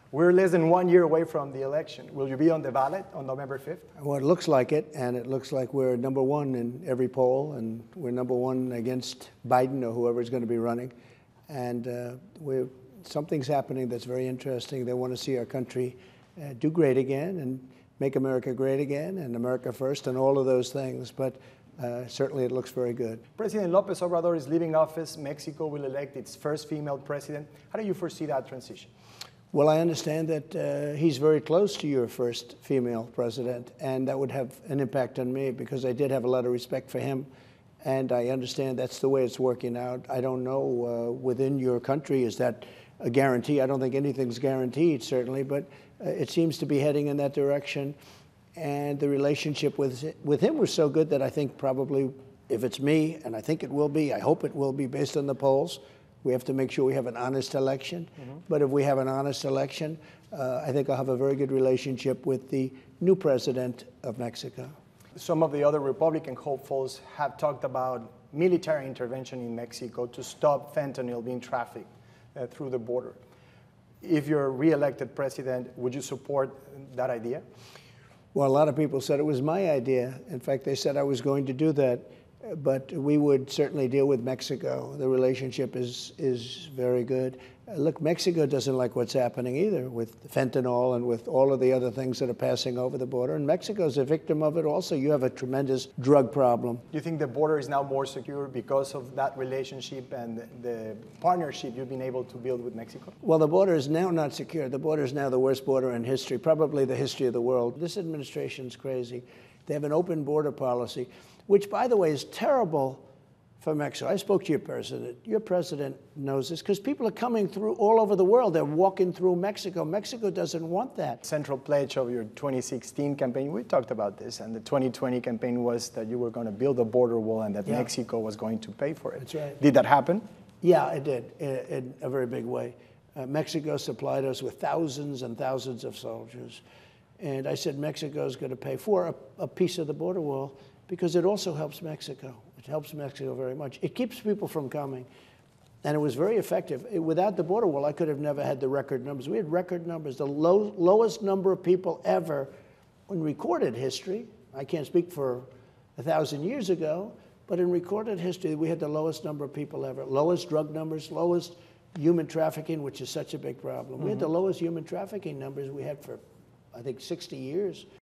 We're less than 1 year away from the election. Will you be on the ballot on November 5th? Well, it looks like it, and it looks like we're number one in every poll, and we're number one against Biden or whoever's going to be running. And something's happening that's very interesting. They want to see our country do great again and make America great again and America first and all of those things. But certainly it looks very good. President López Obrador is leaving office. Mexico will elect its first female president. How do you foresee that transition? Well, I understand that he's very close to your first female president, and that would have an impact on me because I did have a lot of respect for him, and I understand that's the way it's working out. I don't know within your country, is that a guarantee? I don't think anything's guaranteed, certainly, but it seems to be heading in that direction. And the relationship with him was so good that I think probably, if it's me, and I think it will be, I hope it will be based on the polls, we have to make sure we have an honest election. But if we have an honest election, I think I'll have a very good relationship with the new president of Mexico. Some of the other Republican hopefuls have talked about military intervention in Mexico to stop fentanyl being trafficked through the border. If you're re-elected president, would you support that idea? Well, a lot of people said it was my idea. In fact, they said I was going to do that. But we would certainly deal with Mexico. The relationship is very good. Look, Mexico doesn't like what's happening either with fentanyl and with all of the other things that are passing over the border. And Mexico's a victim of it also. You have a tremendous drug problem. Do you think the border is now more secure because of that relationship and the partnership you've been able to build with Mexico? Well, the border is now not secure. The border is now the worst border in history, probably the history of the world. This administration's crazy. They have an open border policy, which, by the way, is terrible for Mexico. I spoke to your president. Your president knows this because people are coming through all over the world. They're walking through Mexico. Mexico doesn't want that. Central pledge of your 2016 campaign, we talked about this, and the 2020 campaign was that you were going to build a border wall and that Mexico was going to pay for it. That's right. Did that happen? Yeah, it did, in a very big way. Mexico supplied us with thousands and thousands of soldiers. And I said Mexico is going to pay for a piece of the border wall because it also helps Mexico. It helps Mexico very much. It keeps people from coming. And it was very effective. Without the border wall, I could have never had the record numbers. We had record numbers, the lowest number of people ever in recorded history. I can't speak for 1,000 years ago, but in recorded history, we had the lowest number of people ever. Lowest drug numbers, lowest human trafficking, which is such a big problem. We had the lowest human trafficking numbers we had for, I think, 60 years.